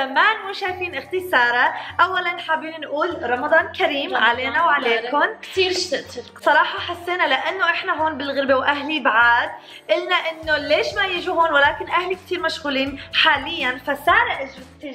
زمان مو شايفين اختي ساره. اولا حابين نقول رمضان كريم علينا وعليكم. كثير اشتقت صراحه حسينا لانه احنا هون بالغربه واهلي بعاد، قلنا انه ليش ما يجوا هون، ولكن اهلي كثير مشغولين حاليا، فساره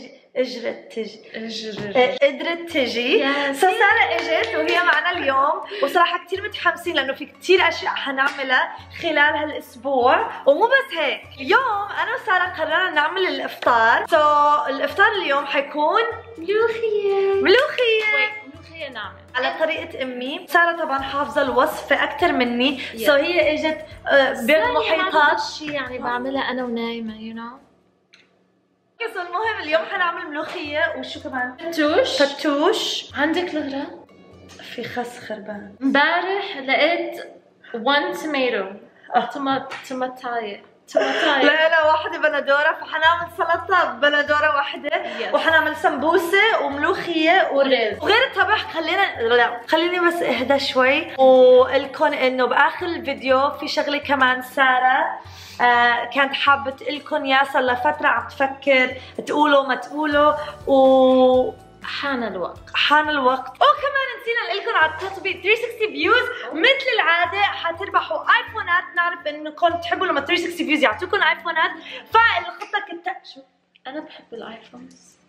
قدرت تجي. ساره اجت وهي معنا اليوم، وصراحه كثير متحمسين لانه في كثير اشياء حنعملها خلال هالاسبوع. ومو بس هيك، اليوم انا وساره قررنا نعمل الافطار. الافطار اليوم حيكون ملوخيه نعمل على طريقة امي. ساره طبعا حافظه الوصفه اكثر مني، هي اجت بالمحيطات شيء يعني بعملها انا ونايمه المهم اليوم حنعمل ملوخيه وشو كمان؟ فتوش. عندك الغراء؟ في خس خربان. امبارح لقيت 1 توماتاية لا واحدة بندورة، فحنعمل سلطة بندورة واحدة وحنعمل سمبوسة وملوخية ورز. وغير الطبخ خليني بس اهدى شوي وقلكن انه باخر الفيديو في شغلة كمان سارة كانت حابة تقلكن يا صار لها فترة عم تفكر تقولوا ما تقولوا حان الوقت. وكمان نسينا نقلكن على التطبيق 360 فيوز. مثل العادة حتربحوا ايفونات، نعرف انكم تحبوا لما 360 فيوز يعطوكم ايفونات، فالخطة كنت شو انا بحب الايفونز.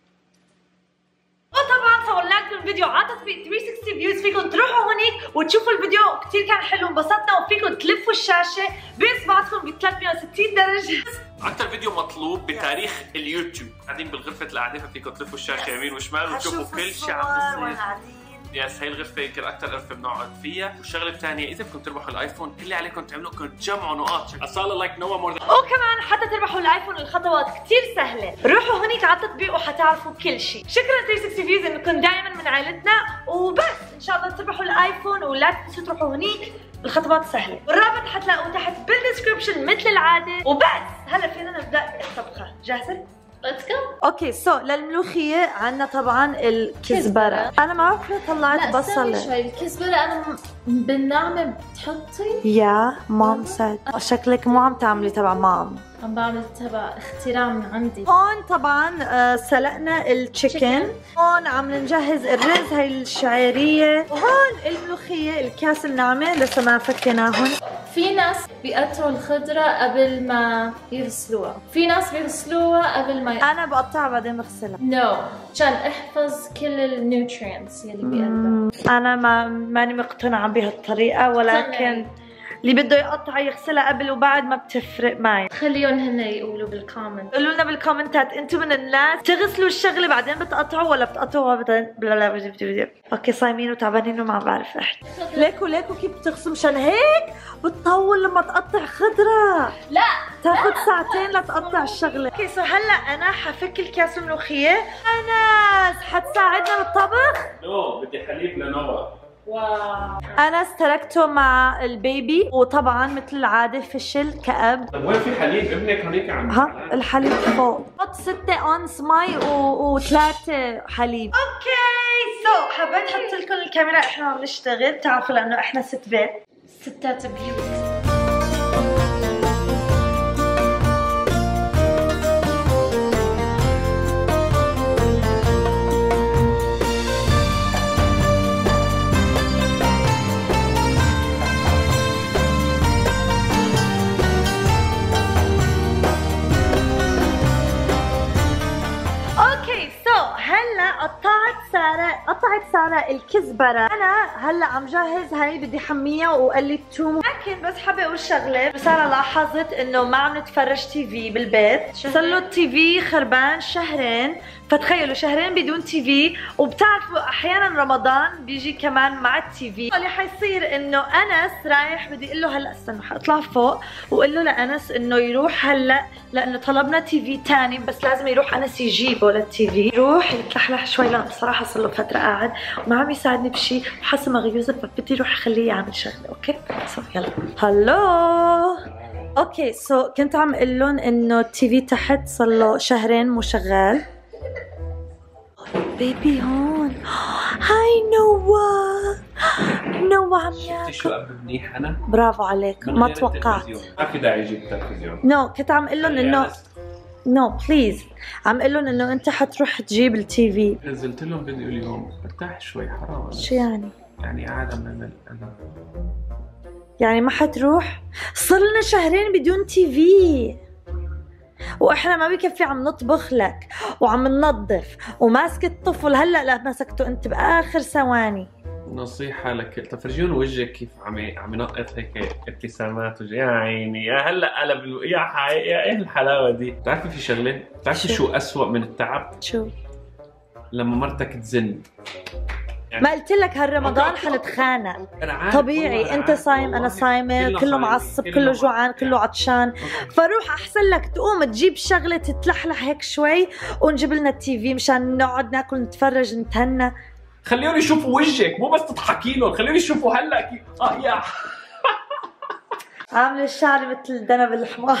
وطبعا صورنا لكم الفيديو على تطبيق 360 فيوز، فيكم تروحوا هونيك وتشوفوا الفيديو، كثير كان حلو انبسطنا، وفيكم تلفوا الشاشة باصبعكم ب 360 درجة. اكثر فيديو مطلوب بتاريخ اليوتيوب، قاعدين بالغرفة القعدة ففيكم تلفوا الشاشة يمين وشمال وتشوفوا كل شيء عم بيصير. يس هي الغرفة يمكن اكثر غرفة بنقعد فيها. والشغلة الثانية اذا بدكم تربحوا الايفون كل اللي عليكم تعملوا انكم تجمعوا نقاط. اصلا لايك نو مور. وكمان حتى تربحوا الايفون الخطوات كثير سهلة، روحوا هونيك على التطبيق وحتعرفوا كل شيء. شكرا 360 فيوز انكم دائما من عائلتنا، وبس ان شاء الله تربحوا الايفون ولا تنسوا تروحوا هونيك، الخطوات سهلة، والرابط حتلاقوه تحت بالدسكربشن مثل العادة. وبس هلا فينا نبدا الطبخة. جاهزة؟ ليتس جو. اوكي للملوخية عندنا طبعا الكزبرة. انا ما بعرف طلعت بصلة. شوي الكزبرة انا بالنعمة بتحطي؟ يا مام ساد شكلك مو عم تعملي تبع مام، عم بعمل تبع اختراع من عندي. هون طبعا سلقنا التشيكن، هون عم نجهز الرز هي الشعيرية، وهون الملوخية الكاس الناعمة لسه ما فكيناهم. في ناس بيقطعوا الخضرة قبل ما يغسلوها، في ناس بيغسلوها قبل ما انا بقطعها بعدين بغسلها. عشان احفظ كل النيوترينتس يلي بقلبها. انا ماني مقتنعة بهالطريقة، ولكن اللي بده يقطع يغسلها قبل وبعد ما بتفرق معي. خليهم هن يقولوا بالكومنت، قولوا لنا بالكومنتات انتم من الناس تغسلوا الشغله بعدين بتقطعوا ولا بتقطعوها بعدين لا اوكي صايمين وتعبانين وما عم بعرف احكي. ليكو كيف بتغسلوا؟ مشان هيك بتطول لما تقطع خضره، لا تاخذ ساعتين لتقطع الشغله. اوكي هلا انا حفك الكاس الملوخيه. انس حتساعدنا بالطبخ؟ بدي حليب لنوى. واو. أنس تركته مع البيبي، وطبعا مثل العادة فشل كأب. طيب وين في حليب ابنك هونيك عم؟ الحليب فوق. حط 6 أونس مي و3 حليب. اوكي حبيت احط لكم الكاميرا، احنا عم نشتغل، بتعرفوا لأنه احنا ست بيت، ستات بيوت. قطعت سارة الكزبرة. أنا هلا عم جهز هاي، بدي حميها وقلي الثوم. لكن بس حابة أقول شغلة، سارة لاحظت إنه ما عم نتفرج تي في بالبيت، صار له التي في خربان شهرين، فتخيلوا شهرين بدون تي في. وبتعرفوا أحيانا رمضان بيجي كمان مع التي في. اللي حيصير إنه أنس رايح، بدي أقول له هلا استنى حاطلع فوق وقول له لأنس إنه يروح هلا، لأنه طلبنا تي في ثاني، بس لازم يروح أنس يجيبه للتي في، يروح يتلحلح شوي، لأن بصراحة صار له فترة قاعد وما عم يساعدني بشيء وحاسة مغيوزة، فبدي اروح اخليه يعمل شغله. اوكي يلا هلو. اوكي كنت عم اقول لهم انه التي في تحت صار له شهرين مو شغال. بيبي هون. هاي نوا عم ياكل. شفتي شو قبل منيح انا؟ برافو عليك، ما توقعت. ما في داعي يجيب التلفزيون. كنت عم اقول لهم انه نو بليز، عم قول لهم انه انت حتروح تجيب التي في. نزلت لهم فيديو اليوم، ارتاح شوي حرام. شو يعني؟ يعني قاعد عم نعمل انا يعني ما حتروح؟ صار لنا شهرين بدون تي في، واحنا ما بكفي عم نطبخ لك وعم ننظف وماسك الطفل. هلا لا مسكته انت باخر ثواني. نصيحة لك، طب فرجيون وجهك كيف عم ينقط هيك ابتسامات يا عيني. يا هلا قلب يا ايه الحلاوة دي. بتعرفي في شغلة؟ بتعرفي شو أسوأ من التعب؟ شو؟ لما مرتك تزن. ما قلت لك هالرمضان حنتخانق طبيعي، انت صايم انا صايمه، كله معصب كله جوعان كله عطشان. فروح احسن لك تقوم تجيب شغله تتلحلح هيك شوي ونجيب لنا التي في مشان نقعد ناكل نتفرج نتهنى. خليهم يشوفوا وجهك مو بس تضحكي لهم، خليهم يشوفوا هلا كيف يا عامله الشعر مثل دنب الحمار.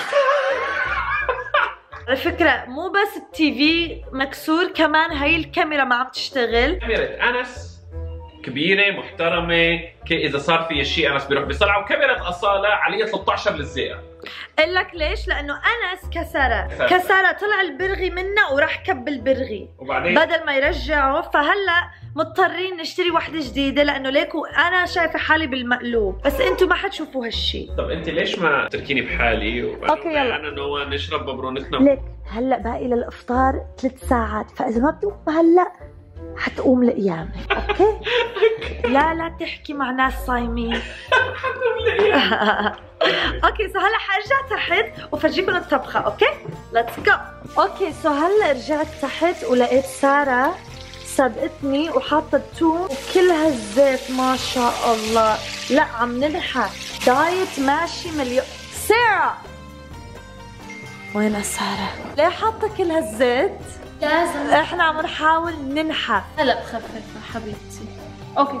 على فكرة مو بس التي في مكسور، كمان هاي الكاميرا ما عم تشتغل. كاميرا أنس كبيرة محترمة، إذا صار فيها شيء أنس بيروح بيصلع، وكاميرا أصالة عليها 13 للزئة. قل لك ليش؟ لأنه أنس كسرها طلع البرغي منه وراح كب البرغي، وبعدين بدل ما يرجعه فهلا مضطرين نشتري وحدة جديدة لأنه ليكو أنا شايفة حالي بالمقلوب، بس أنتم ما حتشوفوا هالشي. طب أنت ليش ما تركيني بحالي أوكي يلا أنا نوان نشرب ببرونتنا؟ ليك هلا باقي للإفطار 3 ساعات، فإذا ما بتقوم هلا حتقوم القيامة. أوكي؟ لا تحكي مع ناس صايمين. حتقوم القيامة. اوكي سو هلا حارجع تحت وفرجيكم الطبخه. اوكي ليتس جو. اوكي سو هلا رجعت تحت ولقيت ساره سبقتني وحاطه الثوم وكل هالزيت ما شاء الله. لا عم ننحى دايت ماشي مليون. ساره وين ساره؟ ليه حاطه كل هالزيت؟ لازم احنا عم نحاول ننحى. هلا بخفف حبيبتي. اوكي.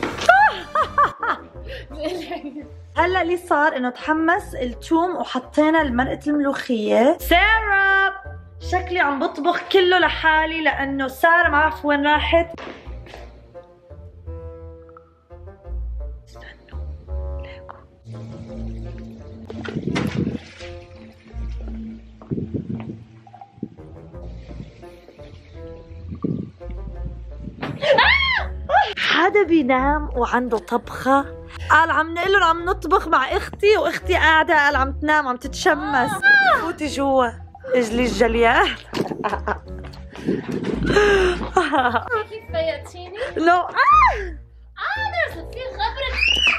هلا اللي صار انه تحمس الثوم وحطينا مرقة الملوخية. سارة شكلي عم بطبخ كله لحالي لانه سارة ما بعرف وين راحت. حدا بينام وعنده طبخة؟ قال عم نقلن عم نطبخ مع اختي واختي قاعدة قال عم تنام عم تتشمس. فوتي جوا اجلي الجليان. كيف فيقتيني؟ نو انا في خبرك.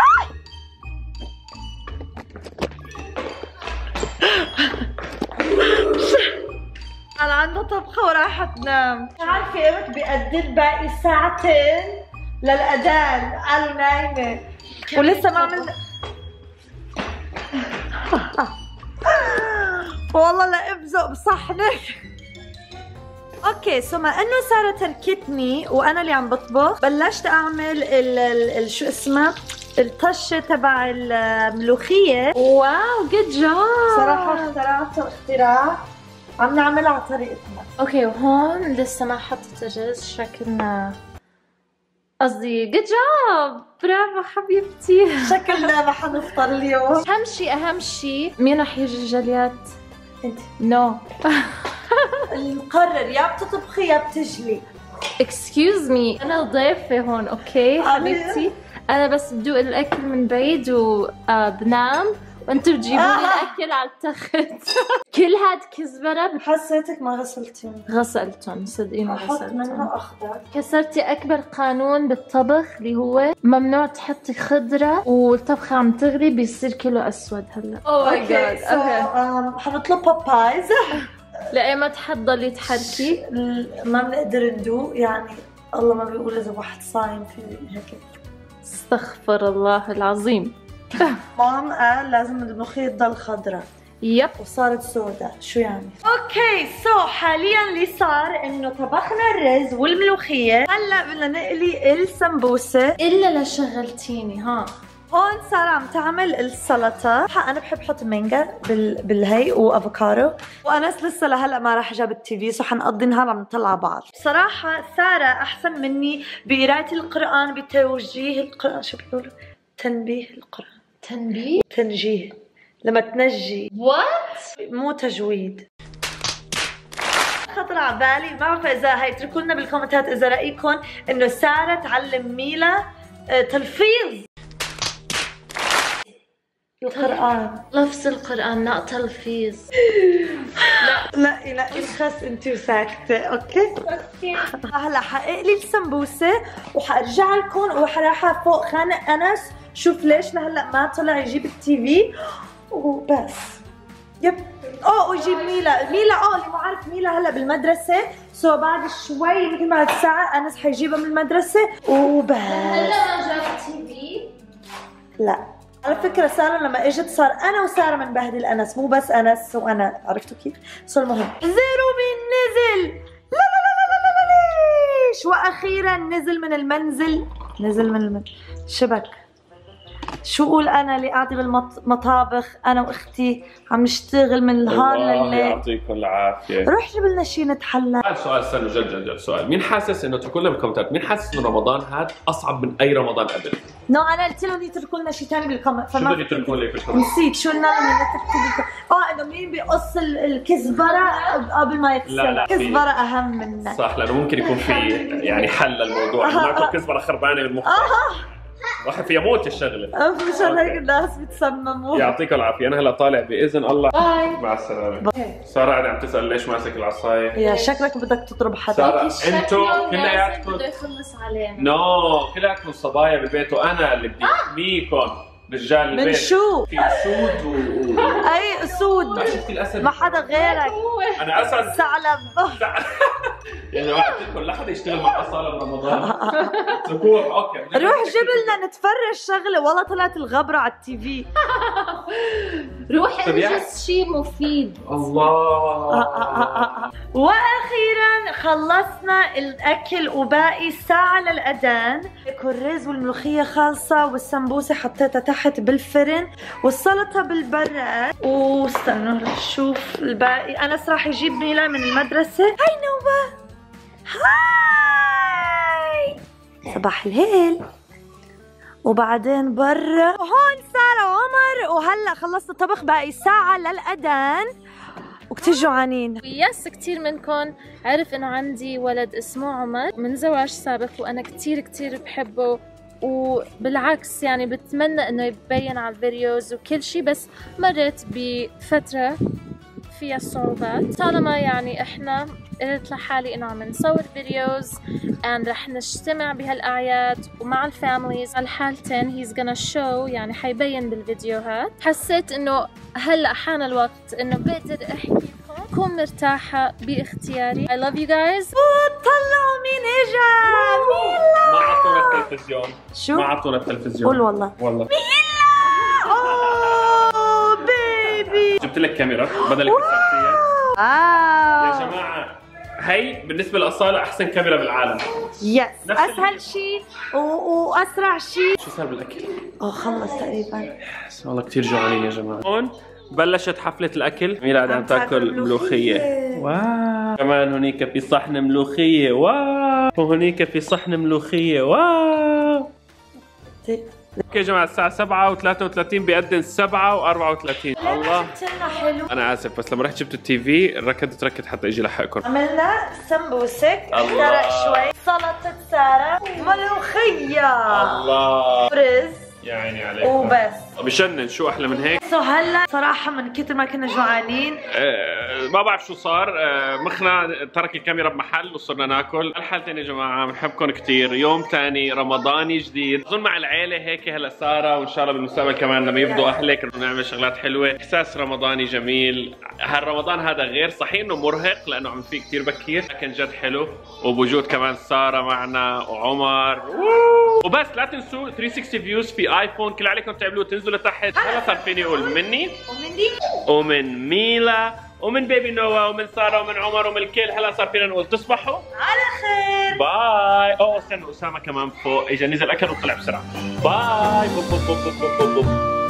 قال عنده طبخة وراحت تنام. عارفة قمت بقدر باقي ساعتين للأذان، قالوا نايمة ولسه ما عملنا. والله لا ابزق بصحنك. اوكي سو ما انه ساره تركتني وانا اللي عم بطبخ، بلشت اعمل ال شو اسمه الطشه تبع الملوخيه. واو جود جوب. صراحه اخترعته اختراع عم نعملها على طريقتنا. اوكي وهون لسه ما حطيت جاز شكلنا، قصدي جود جوب برافو حبيبتي. شكلنا ما حنفطر اليوم. اهم شيء مين رح يجي الجليات؟ انت. نو نقرر يا بتطبخي يا بتجلي. اكسكيوز مي انا ضيفه هون. اوكي حبيبتي انا بس بدوق الاكل من بعيد وبنام وانتوا بتجيبوا لي الاكل على التخت. كل هاد كزبره حسيتك ما غسلتيهم. غسلتهم صدقيني احط غسلتهم. منها اخضر. كسرتي اكبر قانون بالطبخ اللي هو ممنوع تحطي خضره والطبخه عم تغلي بيصير كله اسود. هلا اوه ماي جاد اوكي حنطلب بابايز. لأيمت حتضلي تحركي. ما بنقدر ندوق يعني، الله ما بيقول اذا واحد صايم في هيك. استغفر الله العظيم. مام قال لازم الملوخية تضل خضراء. يب وصارت سودا. شو يعني؟ اوكي سو حاليا اللي صار انه طبخنا الرز والملوخية، هلا بدنا نقلي السمبوسة. الا لشغلتيني ها. هون سارة عم تعمل السلطة. انا بحب احط مانجا بالهي وافوكادو، وانس لسه لهلا ما راح جاب التي في، سو حنقضي نهار عم نطلع بعض. بصراحة سارة احسن مني بقراية القرآن، بتوجيه القرآن. شو بيقولوا؟ تنبيه القرآن. تنبيه؟ تنجيه لما تنجي. وات؟ مو تجويد. خطر على بالي، ما بعرف اذا اتركوا لنا بالكومنتات اذا رايكم انه ساره تعلم ميلا تلفيظ القرآن. لفظ القرآن لا تلفيظ. لا الخس انت وساكتة. اوكي هلا حقلي السمبوسة وحرجع لكم وحراحة فوق خانق انس شوف ليش لهلا ما طلع يجيب التي في وبس. يب ويجيب ميلا اللي ما عارف ميلا هلا بالمدرسة سو بعد شوي يمكن بعد ساعة انس حيجيبها من المدرسة وبس. هلا ما جاب تي في؟ لا على فكرة سارة لما اجت صار انا وسارة بنبهدل انس، مو بس انس وانا، عرفتوا كيف؟ سو المهم زيروبي نزل لا ليش؟ واخيرا نزل من المنزل شبك. شو قول انا اللي قاعدة بالمطابخ انا واختي عم نشتغل من النهار لليل. الله يعطيكم العافية. روح جيب لنا شيء نتحلى. سؤال استنوا جد سؤال، مين حاسس انه اتركوا لنا بالكومنتات مين حاسس انه رمضان هذا اصعب من اي رمضان قبل؟ انا قلت لهم يتركوا لنا شيء ثاني بالكومنت شو بدهم يتركوا لي بالكومنت؟ نسيت شو قلنا لهم يتركوا بالكومنت. انه مين بيقص الكزبرة قبل ما يغسل. لا الكزبرة اهم منك. صح لانه ممكن يكون في يعني حل للموضوع، ناكل كزبرة خربانة بالمخ راح فيها موت الشغله. مشان هيك الناس بيتسمموا. يعطيكم العافيه. انا هلا طالع باذن الله. باي. مع السلامه. ساره عم تسال ليش ماسك العصايه. يا شكلك بدك تضرب حدا. ساره انتوا كلياتكم بده يخلص علينا. كلياتكم صبايا بالبيت وانا اللي بدي احميكم رجال البيت. من شو؟ في اسود اي اسود؟ ما شفتي الاسد؟ ما حدا غيرك. انا اسد. ثعلب. يا جماعه بدكم لا حدا يشتغل مع اصاله برمضان. ذكور اوكي. روح جيب لنا نتفرج شغله، والله طلعت الغبره على التي في. روح انجز شيء مفيد. الله. واخيرا خلصنا الاكل وباقي ساعه للاذان. الرز والملوخيه خالصه والسمبوسه حطيتها تحت بالفرن والسلطه بالبراد. واستنوا نشوف الباقي. انس راح يجيب ميلا من المدرسه. هاي نوبه. هاي صباح الهيل. وبعدين برا وهون سارة وعمر. وهلا خلصت الطبخ باقي ساعة للأذان وكتير جوعانين. يس كتير منكم عرف انه عندي ولد اسمه عمر من زواج سابق وانا كتير بحبه وبالعكس يعني بتمنى انه يبين على الفيديوز وكل شي، بس مرت بفترة فيها صعوبات. طالما يعني احنا قلت لحالي انه عم نصور فيديوز and رح نجتمع بهالاعياد ومع الفاميليز الحالتين he's gonna show يعني حيبين بالفيديوهات. حسيت انه هلا حان الوقت انه بقدر احكي لكم كون مرتاحة باختياري. I love you guys. طلعوا مين اجا. ميلا. ما عطونا التلفزيون. شو؟ ما عطونا التلفزيون. قول والله. ميلا. اوه بيبي. جبت لك كاميرا بدل الكسرتية. يا جماعة هي بالنسبة لأصالة أحسن كاميرا بالعالم. يس أسهل شيء وأسرع شيء. شو صار بالأكل؟ خلص تقريبا. والله كثير جوعانين يا جماعة. هون بلشت حفلة الأكل. ميلا قاعدة عم تاكل ملوخية. واو. كمان هنيك في صحن ملوخية. واو. وهنيك في صحن ملوخية. واو. اوكي يا جماعه الساعه 7:33 بيأذن 7:34. الله حلو. انا اسف بس لما رحت جبت التي في ركضت حتى اجي لحقكم. عملنا سمبوسك سرق شوي سلطه ساره ملوخيه الله رز يا عيني عليك وبس. بشنن شو احلى من هيك. هلا صراحه من كثر ما كنا جوعانين ما بعرف شو صار. مخنا ترك الكاميرا بمحل وصرنا ناكل. الحالتين يا جماعه بنحبكم كثير. يوم ثاني رمضاني جديد اظن مع العيله هيك. هلا ساره وان شاء الله بالمستقبل كمان لما يفضوا اهلك نعمل شغلات حلوه. احساس رمضاني جميل. هالرمضان هذا غير صحيح انه مرهق لانه عم فيه كثير بكير لكن جد حلو وبوجود كمان ساره معنا وعمر. وبس لا تنسوا 360 فيوز في ايفون كل عليكم تعملوه تنزلوا لتحت. هلا صار فيني اقول مني ومن ميلا ومن بيبي نوا ومن ساره ومن عمر ومن الكل. هلا صار فينا نقول تصبحوا على خير. باي. استنوا اسامه كمان فوق اجى نزل اكل وطلع بسرعه. باي.